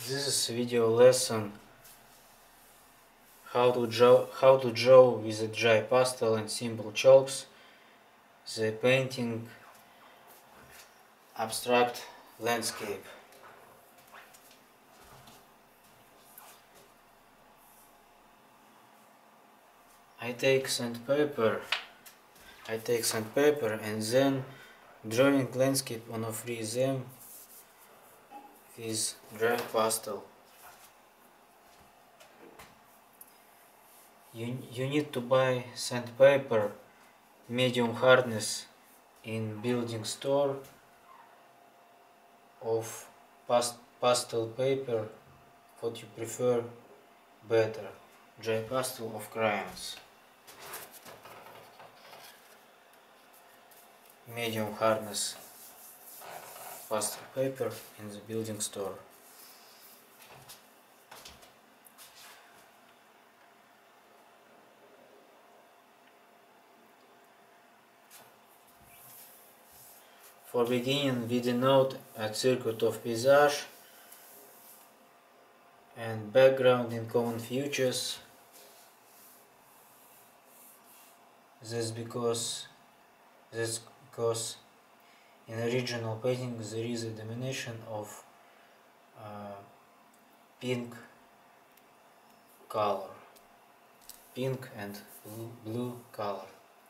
This is a video lesson how to draw with a dry pastel and simple chalks the painting abstract landscape. I take sandpaper and then drawing landscape on a free them with dry pastel. You need to buy sandpaper medium hardness in building store of pastel paper, what you prefer better, dry pastel of crayons. Medium hardness pastel paper in the building store. For beginning, we denote a circuit of visage and background in common features. That's because in original painting there is a domination of pink color, pink and blue color.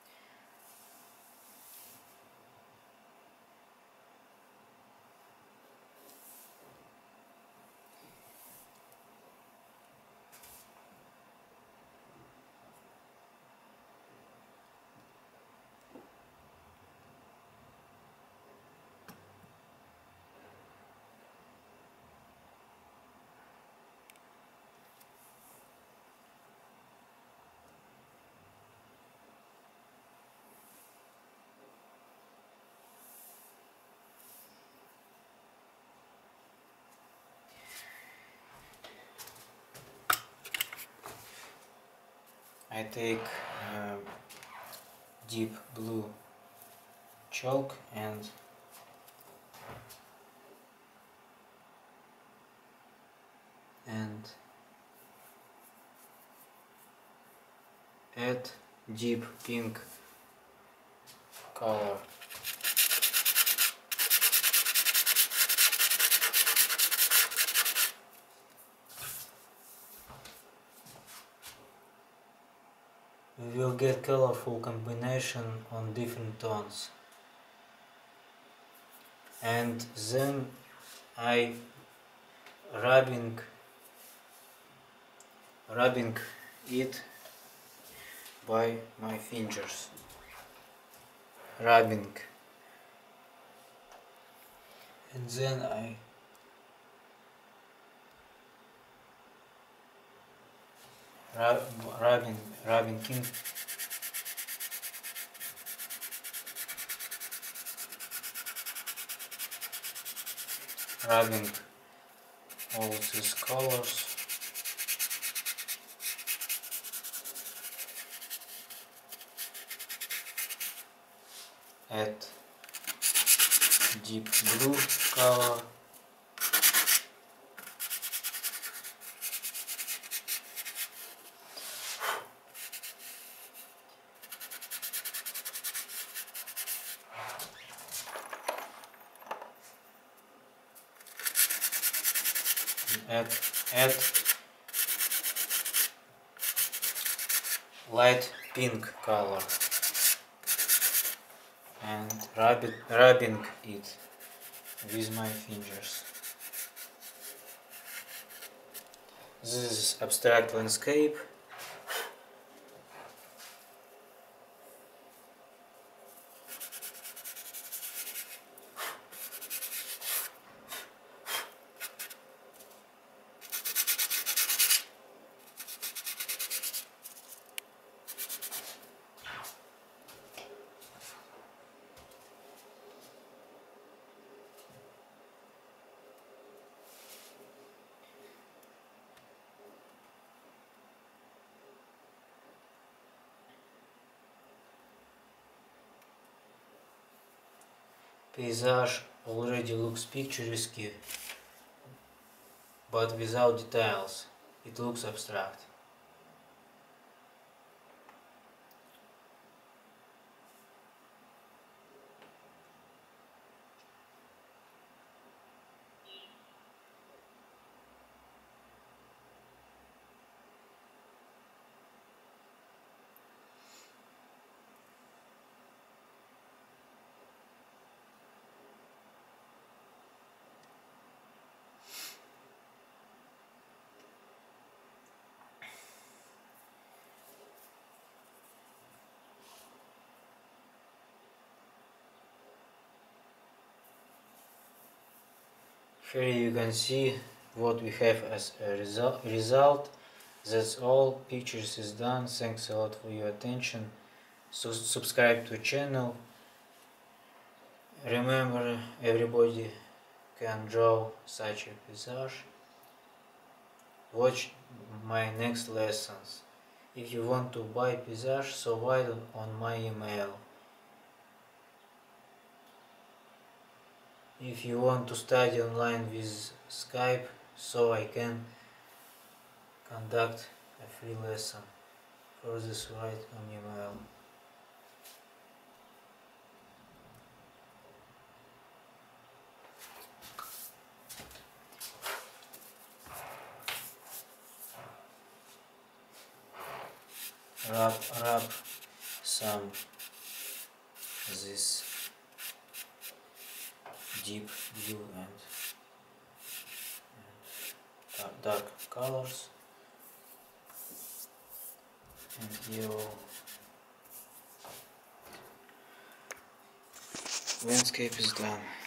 I take deep blue chalk and add deep pink color. We will get colorful combination on different tones, and then I rubbing it by my fingers, and then I rubbing in rubbing all these colors. Add deep blue color. Add light pink color and rubbing it with my fingers. This is abstract landscape. Paysage already looks picturesque but without details. It looks abstract. Here you can see what we have as a result. That's all. Pictures is done. Thanks a lot for your attention. So subscribe to the channel. Remember, everybody can draw such a paysage. Watch my next lessons. If you want to buy paysage, so write on my email. If you want to study online with Skype, so I can conduct a free lesson. For this, write on email. Rub some this deep blue and dark colors and yellow. Landscape is done.